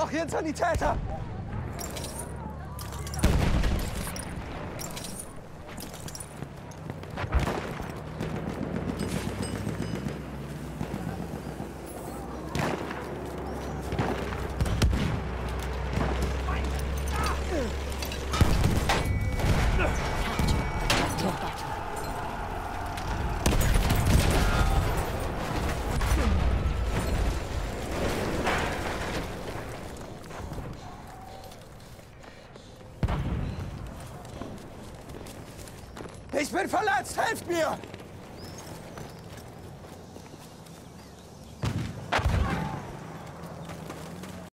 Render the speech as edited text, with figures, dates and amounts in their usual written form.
brauche hier einen Sanitäter! Ich bin verletzt, helft mir!